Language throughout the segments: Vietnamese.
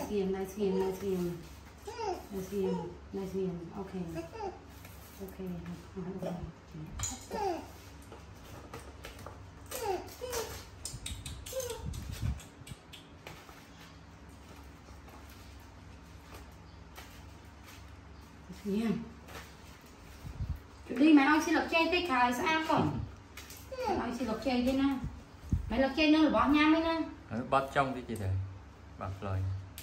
game, nice game, nice game. Nice game, nice game. Okay. Okay. Yeah. Đi mày ơi xin lọc chay tới khải sao còn. Mày xin lọc chay thế nè. Mày lọc chay nữa là bỏ nhám ấy nè. Bắt trong cái gì thế? Bạc lời.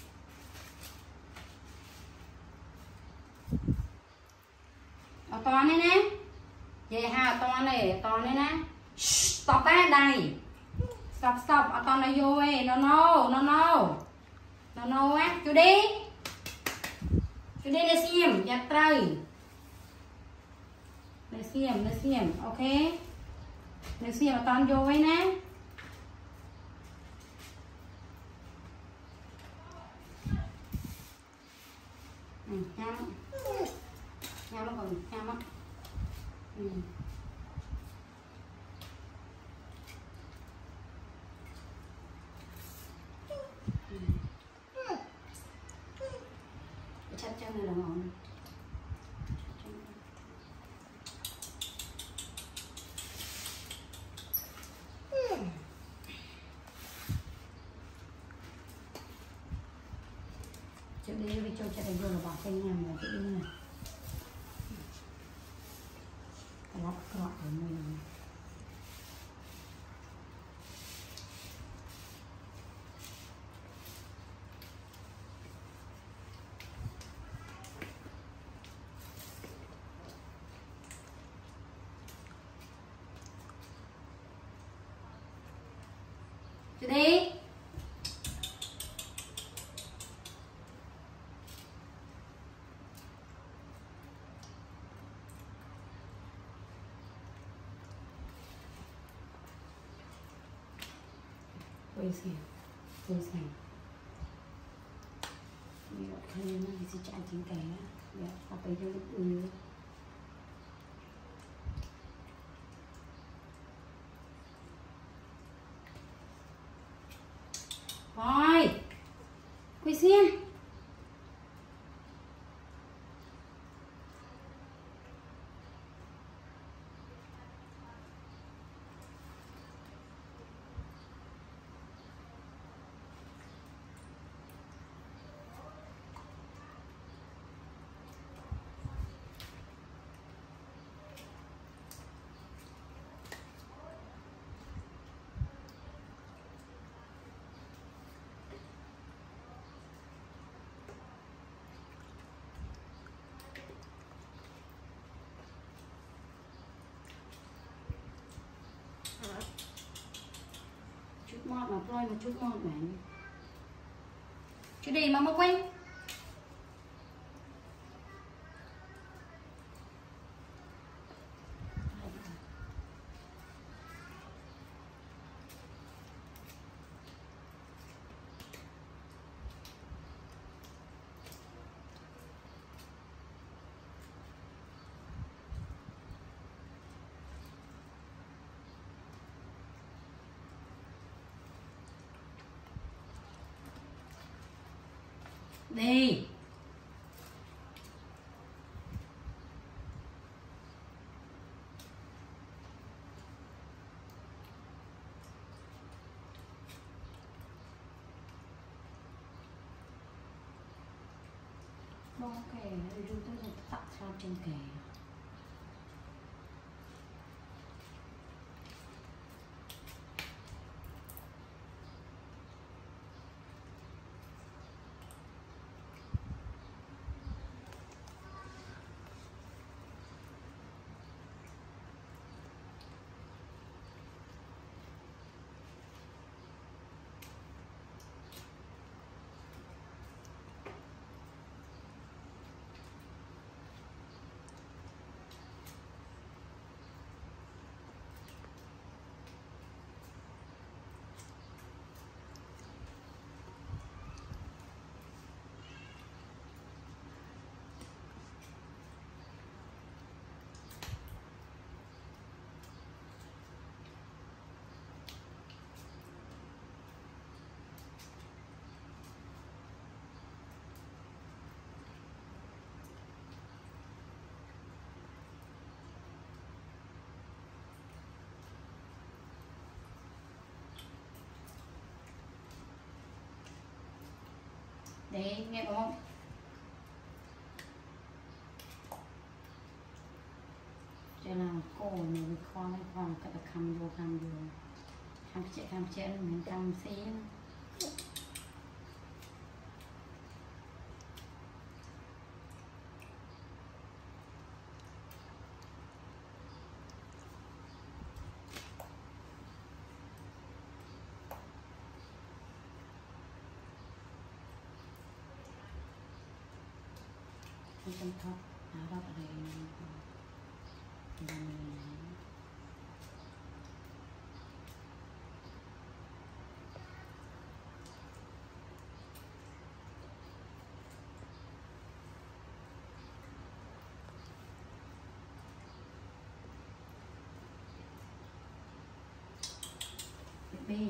Ở to này nè. Vậy ha, to này nè. Stop á đây. Stop. Ở to này vô ấy. No á. Judee. Judee let's xem, dắt trời. Let's xem, ok. Let's xem ở to vô ấy nè. Nhắm á. Chắc chắn là ngon. Judee với cho đây vô là bỏ cây nhầm là cái đi này. Cái lát cọ ở mình. Judee. Tôi xem. Bây giờ khơi nó sẽ chạy chính cái á. Dạ, ta tới cho lúc ư. Rồi. Quay xem. Chút ngọt mà Flloyd một chút ngọt này. Judee mà quên. Đi. Ok, rồi tôi tập sao trên kề. Đấy, nghe không? Cho là cô này với con cắt khăm vô khăm chế mình khăm xí trong thóc đó ở đây baby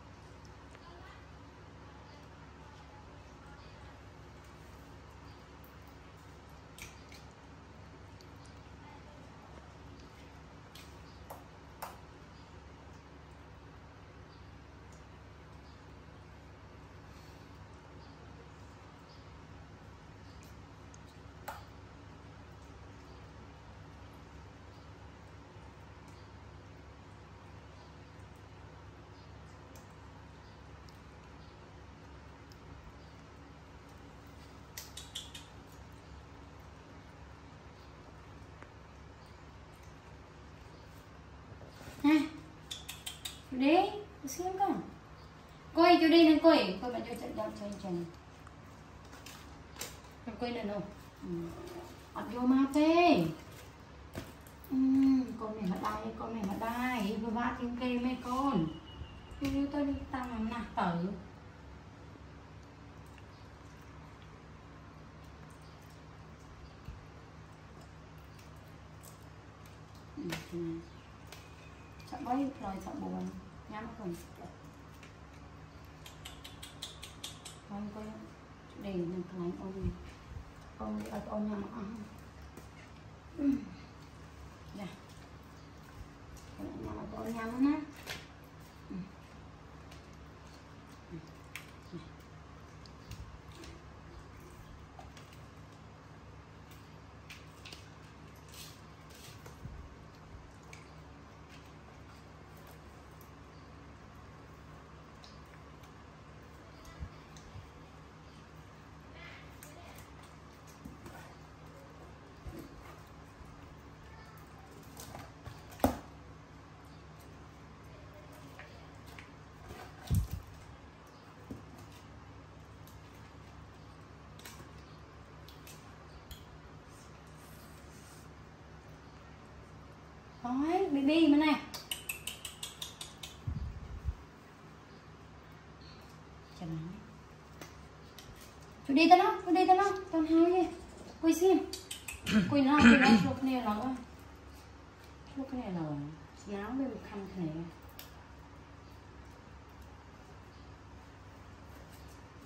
nè Judee, xem con coi Judee nên coi bạn cho chân coi nữa đâu ăn vô ma tê con này mà đai vừa vác tiếng kê mấy con như tôi đi tăng làm nạt tử sợ bấy rồi sợ buồn nhắm không con coi để mình lấy ôm đi ôm nhau mà ăn dạ con nhắm á Đấy, baby bên này. Chào nó. Chú đi tới nó, con hai đi. Quay xem. Quay nó, lúc này nó. Lúc này là náo với một khăn thế này.